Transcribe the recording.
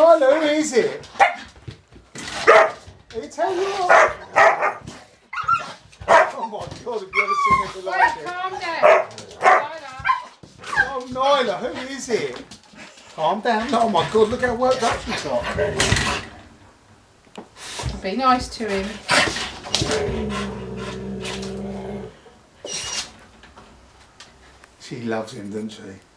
Nyla, who is it? It's how you are. Oh my God, have you ever seen anything like it? Calm down. Oh, Nyla, who is it? Calm down. Oh my God, look how worked up she's got. Be nice to him. She loves him, doesn't she?